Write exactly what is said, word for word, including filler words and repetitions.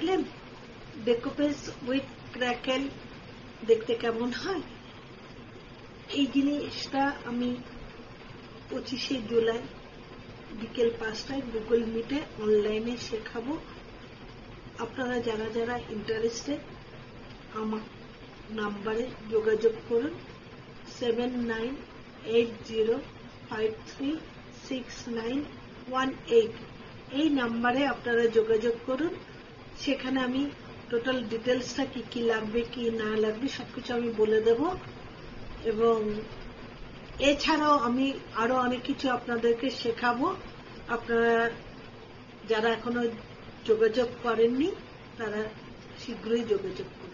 দেখলেন decoupage with crackle দেখতে কেমন হয়। এই জিনিসটা আমি পঁচিশে জুলাই বিকেল পাঁচটায় গুগল মিটে অনলাইনে শেখাবো। আপনারা যারা যারা ইন্টারেস্টেড আমার নাম্বারে যোগাযোগ করুন seven nine eight zero five three six nine one eight. এই নাম্বারে আপনারা যোগাযোগ করুন। সেখানে আমি টোটাল ডিটেলসটা কি কি লাগবে কি না লাগবে সবকিছু আমি বলে দেব, এবং এছাড়াও আমি আরো অনেক কিছু আপনাদেরকে শেখাবো। আপনারা যারা এখনো যোগাযোগ করেননি তারা শীঘ্রই যোগাযোগ করুন।